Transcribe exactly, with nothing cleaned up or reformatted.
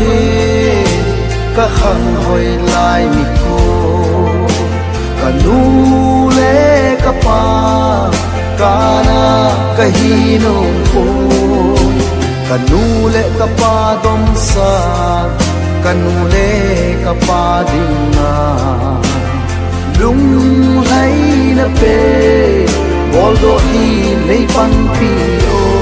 he ka khang hoi lai mi ko ka nu le ka pa ka na ka hi no ko ka nu le ka pa dom sa ka nu le ka pa ding na lung hai na pe bol do hi nei pan pi o